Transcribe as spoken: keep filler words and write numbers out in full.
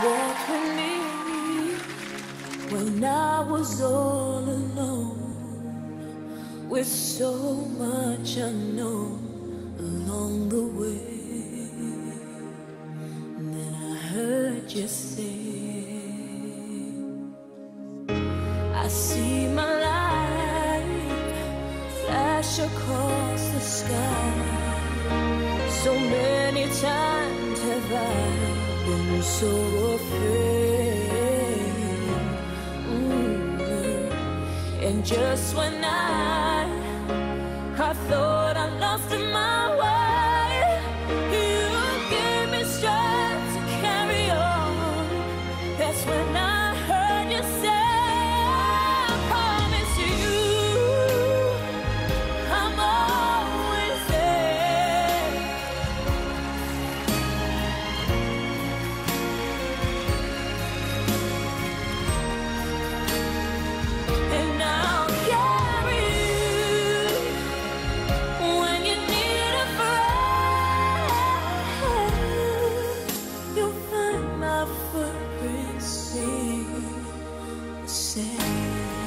Walked with me when I was all alone, with so much unknown along the way. And then I heard you say, I see my light flash across the sky. So many times have I been so afraid, mm-hmm. And just when I I thought I lost my way, you gave me strength to carry on. That's when I heard you say, I promise you I'm always there. And I'll carry you when you need a friend. You'll find my footprints in the sand.